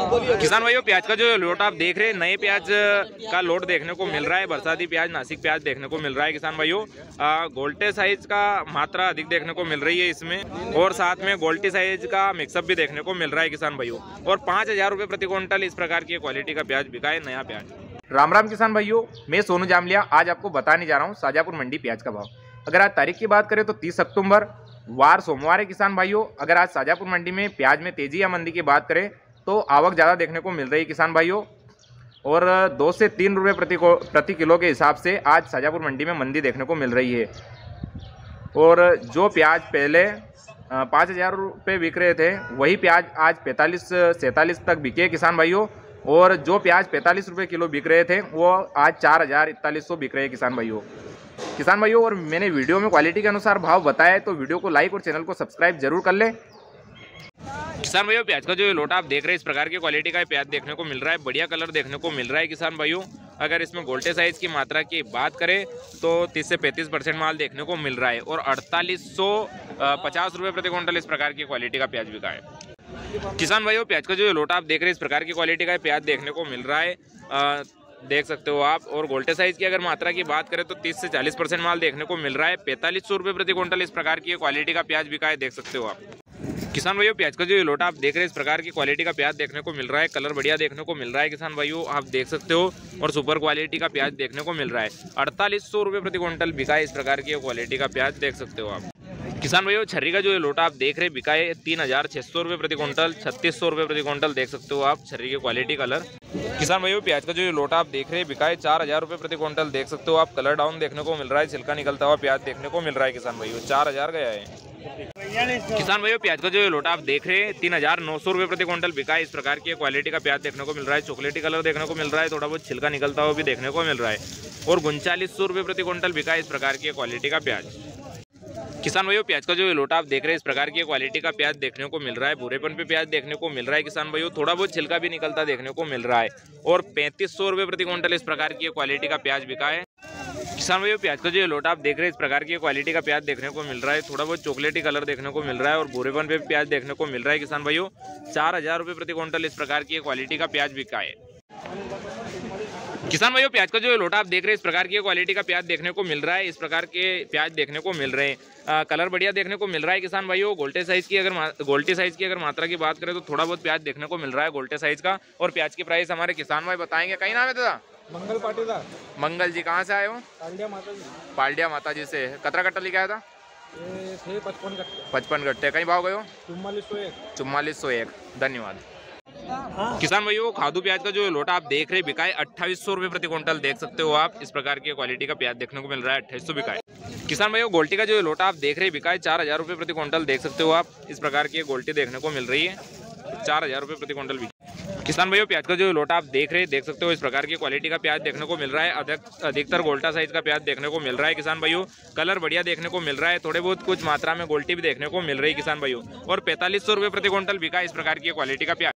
किसान भाइयों, प्याज का जो लोट आप देख रहे हैं, नए प्याज का लोट देखने को मिल रहा है। बरसाती प्याज, नासिक प्याज देखने को मिल रहा है किसान भाइयों। गोल्टे साइज का मात्रा अधिक देखने को मिल रही है इसमें, और साथ में गोल्टी साइज का मिक्सअप भी देखने को मिल रहा है किसान भाइयों। और 5,000 रुपये प्रति क्विंटल इस प्रकार की क्वालिटी का प्याज बिका है, नया प्याज। राम राम किसान भाइयों, मैं सोनू जामलिया आज आपको बताने जा रहा हूँ शाजापुर मंडी प्याज का भाव। अगर आज तारीख की बात करें तो 30 सितंबर वार सोमवार है किसान भाइयों। अगर आज शाजापुर मंडी में प्याज में तेजी या मंदी की बात करें तो आवक ज़्यादा देखने को मिल रही है किसान भाइयों, और 2 से 3 रुपये प्रति किलो के हिसाब से आज शाजापुर मंडी में मंदी देखने को मिल रही है। और जो प्याज पहले 5,000 रुपये बिक रहे थे, वही प्याज आज 45-47 तक बिके किसान भाइयों। और जो प्याज 45 रुपये किलो बिक रहे थे, वो आज 4,000-4100 बिक रहे हैं किसान भाइयों। और मैंने वीडियो में क्वालिटी के अनुसार भाव बताया है, तो वीडियो को लाइक और चैनल को सब्सक्राइब जरूर कर लें किसान भाइयों। प्याज का जो लोटा आप देख रहे हैं, इस प्रकार की क्वालिटी का प्याज देखने को मिल रहा है। बढ़िया कलर देखने को मिल रहा है किसान भाइयों। अगर इसमें गोल्टे साइज की मात्रा की बात करें तो 30 से 35% माल देखने को मिल रहा है, और 4850 रुपये प्रति क्विंटल इस प्रकार की क्वालिटी का प्याज बिका है किसान भाइयों। प्याज का जो लोटा आप देख रहे हैं, इस प्रकार की क्वालिटी का प्याज देखने को मिल रहा है, देख सकते हो आप। और गोल्टे साइज की अगर मात्रा की बात करें तो 30 से 40% माल देखने को मिल रहा है। 4500 रुपये प्रति क्विंटल इस प्रकार की क्वालिटी का प्याज बिका है, देख सकते हो आप किसान भाइयों। प्याज का जो लोटा आप देख रहे हैं, इस प्रकार की क्वालिटी का प्याज देखने को मिल रहा है। कलर बढ़िया देखने को मिल रहा है किसान भाइयों, आप देख सकते हो। और सुपर क्वालिटी का प्याज देखने को मिल रहा है। 4800 रुपये प्रति क्विंटल बिका है इस प्रकार की क्वालिटी का प्याज, देख सकते हो आप किसान भाइयों। छर्री का जो लोटा आप देख रहे हैं, बिका है 3600 रुपये प्रति क्विंटल, 3600 रुपये प्रति क्विंटल, देख सकते हो आप छर्री की क्वालिटी कलर किसान भाइयों। प्याज का जो लोटा आप देख रहे हैं, बिका है 4000 रुपये प्रति क्विंटल, देख सकते हो आप। कलर डाउन देखने को मिल रहा है, छिलका निकलता हुआ प्याज देखने को मिल रहा है किसान भाइयों। 4000 गया है किसान भाइयों। प्याज का जो लोटा आप देख रहे हैं, 3900 रुपये प्रति क्विंटल बिका है। इस प्रकार की क्वालिटी का प्याज देखने को मिल रहा है। चॉकलेटी कलर देखने को मिल रहा है, थोड़ा बहुत छिलका निकलता हुआ भी देखने को मिल रहा है। और 3900 रुपये प्रति क्विंटल बिका है इस प्रकार की क्वालिटी का प्याज किसान भाइयों। प्याज का जो लोटा आप देख रहे हैं, इस प्रकार की क्वालिटी का प्याज देखने को मिल रहा है। भूरेपन पे प्याज देखने को मिल रहा है किसान भाइयों, थोड़ा बहुत छिलका भी निकलता देखने को मिल रहा है। और 3500 रुपये प्रति क्विंटल इस प्रकार की क्वालिटी का प्याज बिका है किसान भाइयों। प्याज का जो लोटा आप देख रहे हैं, इस प्रकार की क्वालिटी का प्याज देखने को मिल रहा है। थोड़ा बहुत चॉकलेटी कलर देखने को मिल रहा है, और भूरेपन पे प्याज देखने को मिल रहा है किसान भाइयों। 4000 रुपये प्रति क्विंटल इस प्रकार की क्वालिटी का प्याज बिका है किसान भाइयों। प्याज का जो लोटा आप देख रहे हैं, इस प्रकार की क्वालिटी का प्याज देखने को मिल रहा है। इस प्रकार के प्याज देखने को मिल रहे हैं। कलर बढ़िया देखने को मिल रहा है किसान भाइयों। गोल्टी साइज की अगर मात्रा की बात करें तो थोड़ा बहुत प्याज देखने को मिल रहा है गोल्टे साइज का। और प्याज की प्राइस हमारे किसान भाई बताएंगे। कहीं नाम है दादा? मंगल पाटीदार। मंगल जी, कहाँ से आए हो? पालडिया माता जी से। कतरा कट्टा लेके आया था? 55 गट्टे। कहीं भाव गए हो? 4401। धन्यवाद किसान भाइयों। खादू प्याज का जो लोटा आप देख रहे हैं, बिका है 2800 रुपये प्रति क्विंटल, देख सकते हो आप। इस प्रकार की क्वालिटी का प्याज देखने को मिल रहा है, 2800 बिका है किसान भाइयों। गोल्टी का जो लोटा आप देख रहे हैं, बिका है 4000 रुपये प्रति क्विंटल, देख सकते हो आप। इस प्रकार की गोल्टी देखने को मिल रही है, 4000 रुपये प्रति क्विंटल बिका किसान भाइयों। प्याज का जो लोटा आप देख रहे हैं, देख सकते हो। इस प्रकार की क्वालिटी का प्याज देखने को मिल रहा है। अधिकतर गोल्टा साइज का प्याज देखने को मिल रहा है किसान भाइयों। कलर बढ़िया देखने को मिल रहा है, थोड़े बहुत कुछ मात्रा में गोल्टी भी देखने को मिल रही है किसान भाइयों। और 4500 रुपये प्रति क्विंटल बिका इस प्रकार की क्वालिटी का प्याज